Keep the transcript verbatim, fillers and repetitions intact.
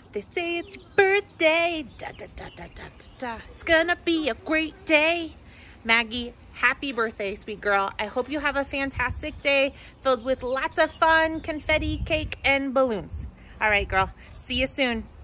They say it's your birthday. Da, da, da, da, da, da, da. It's gonna be a great day. Maggie, happy birthday, sweet girl. I hope you have a fantastic day filled with lots of fun, confetti, cake, and balloons. All right, girl. See you soon.